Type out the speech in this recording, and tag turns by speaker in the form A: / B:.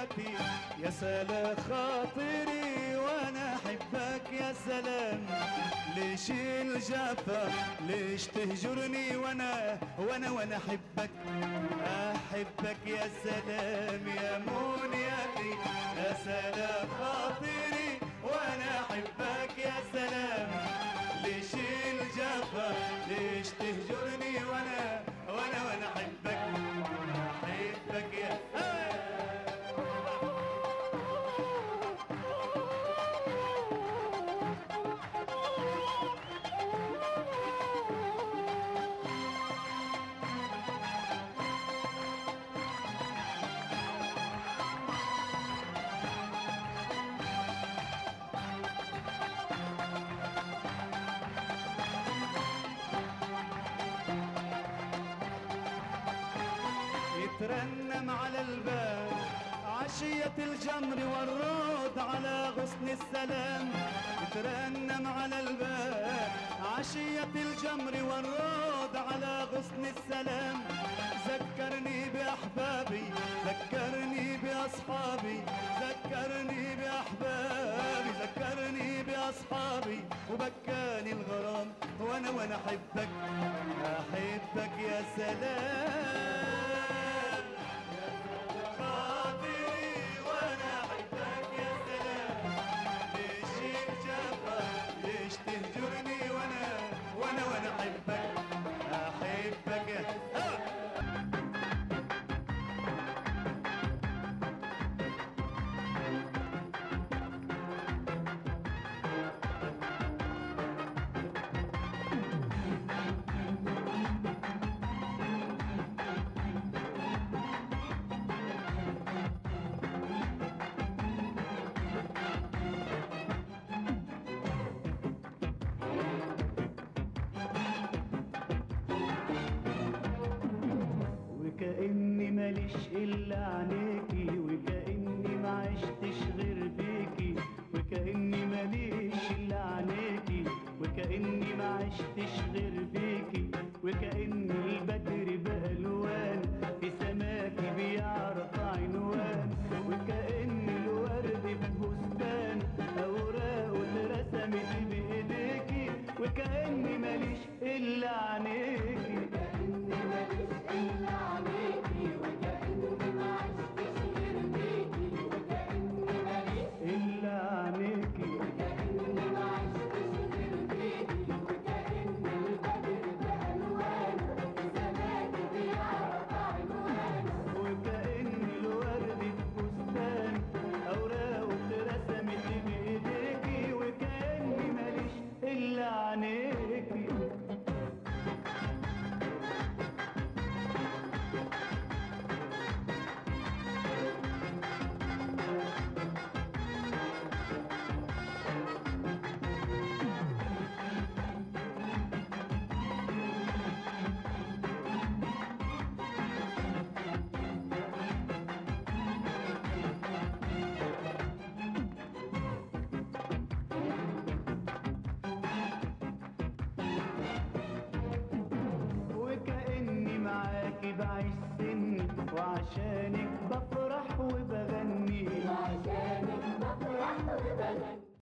A: منياتي. يا سلام خاطري وانا احبك يا سلام، ليش الجفا ليش تهجرني وانا احبك يا سلام يا منياتي. يا سلام خاطري وانا احبك يا سلام، ليش الجفا ليش تهجرني وانا احبك يا يترنم على الباب عشية الجمر والرود على غصن السلام. يترنم على الباب عشية الجمر والرود على غصن السلام. ذكرني بأحبابي ذكرني بأصحابي ذكرني بأحبابي ذكرني بأصحابي، وبكاني الغرام وانا احبك يا سلام.
B: وكأني ماليش إلا عينيكي، وكأني ما عشتش غير بيكي. وكأني ماليش إلا عينيكي، وكأني ما عشتش غير بيكي. وكأن البدر بألوان في سماكي بيعرف عنوان. وكأن الورد ببستان أوراقه اترسمت بإيديكي. وكأني ماليش إلا عينيكي،
C: وكأني ماليش إلا عينيكي. وكأني ما عشتش غير بيكي. وكأني ماليش
B: إلا عينيكي،
C: وكأني ما عشتش غير بيكي. وكأن البدر بألوانه في سماكي بيعرف عنوانه.
B: وكأن الورد ببستان أوراقه اترسمت بإيديكي. وكأني ماليش إلا عينيكي. وكأني معاكي بعيش سني، وعشانك بفرح